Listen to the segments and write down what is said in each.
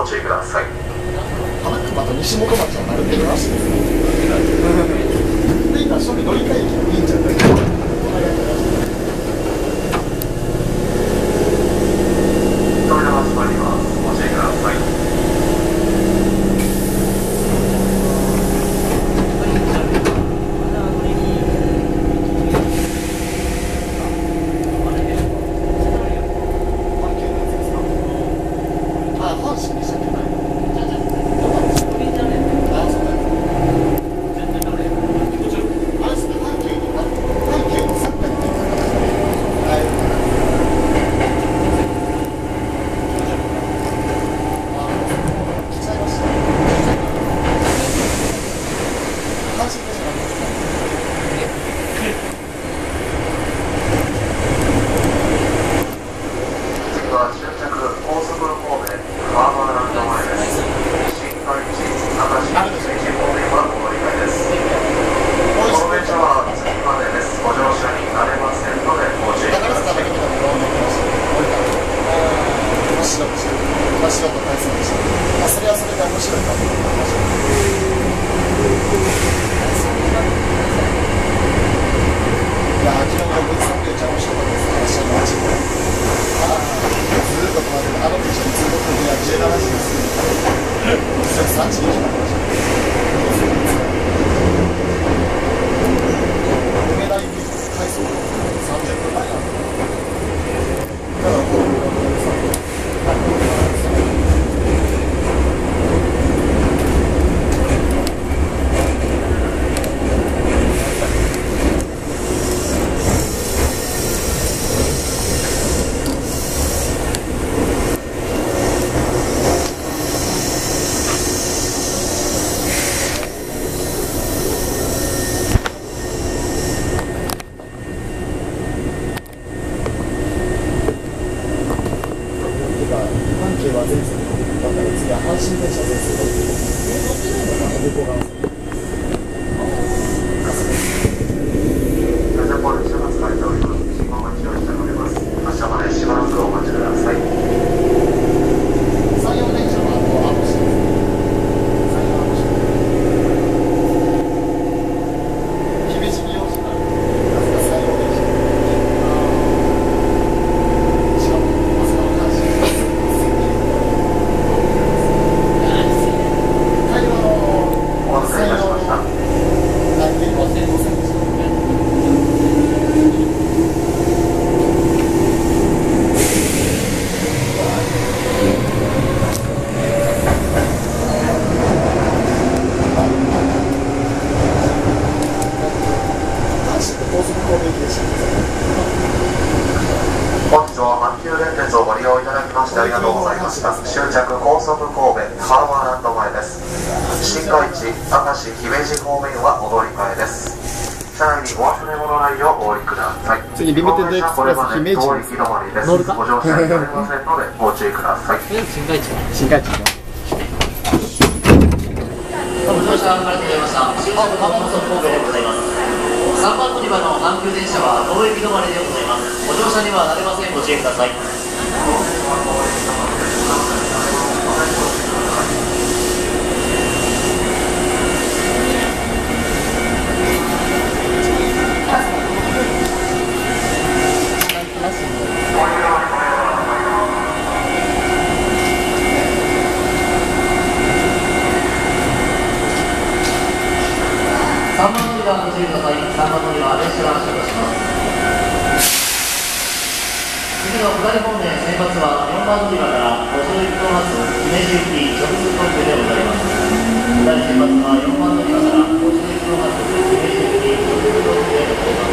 注意ください。 花熊と西本町は慣れてるらしいですね。で、今、正味乗り換え駅のいいんじゃないかな。 扉が閉まります。ご注意ください。 次リミテッドエクスプレス姫路です。乗るか？ ご乗車になりませんのでご注意ください。 新海地ね。 ご乗車ありがとうございました。終着の高速神戸でございます。3番乗り場の阪急電車は当駅止まりでございます。ご乗車にはなれません。ご注意ください。3番乗り場ご注意ください。3番乗り場列車が出発します。次の下り方面先発は4番乗り場からご乗行きと発姫路行き直通特急でございます。下り先発は4番乗り場からご乗行きと発姫路行き直通特急でございます。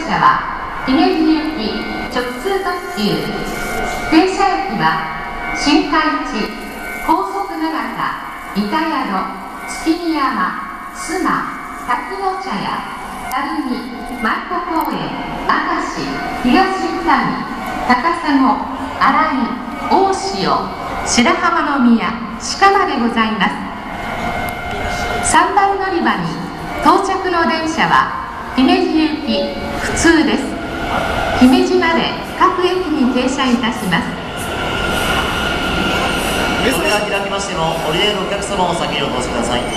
車は姫路行き直通特急。停車駅は新海地、高速長田、板宿、月見山、須磨、滝の茶屋、垂水、舞子公園、明石、東二見、高砂、新井、大潮、白浜宮、鹿間でございます。3番乗り場に到着の電車は姫路行き普通です。姫路まで各駅に停車いたします。 扉開きましても降りれるお客様を先にお通しください。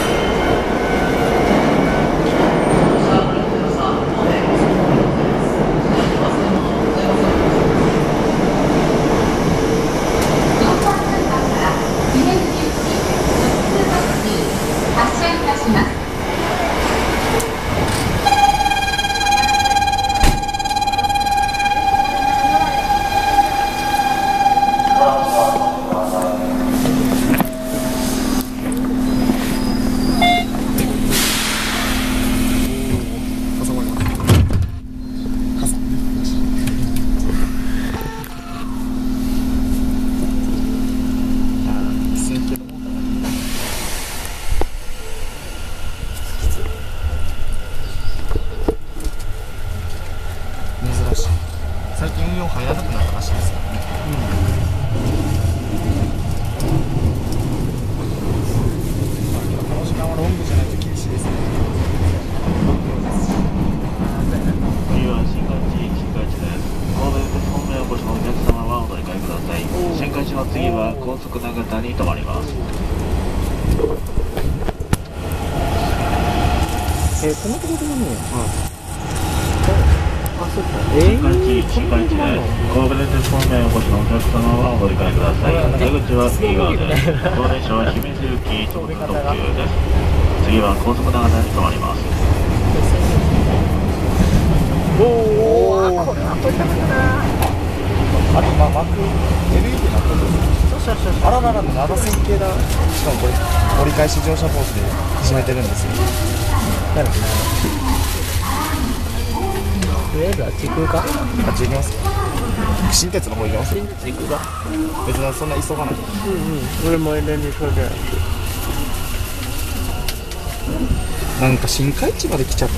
最近運用入らなくなったらしいですよね。この時間はロングじゃないと厳しいですね。 次は新海地です。神戸鉄本命をお越しのお客様はお乗り換えください。新海地の次は高速長田に停まります。 このところだね。 新海地です。神戸鉄本命をお越しのお客様はお乗り換えください。出口は右側です。当電車は姫路行き直通特急です。次は高速長田に停まります。 おお、これは取りたかったな。あれ今幕 LED になってるんですよ。あらららの長線系だ。しかもこれ折り返し乗車コースで締めてるんですよ。なるほど。とりあえずあっち行くか。あっち行きますか。新鉄の方行きます。新鉄行くか。別にそんな急がない。俺も連絡それで。なんか新海地まで来ちゃった。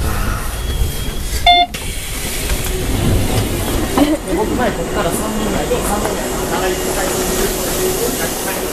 僕前ここから3人ぐらいで3人ぐらい流れてたりする。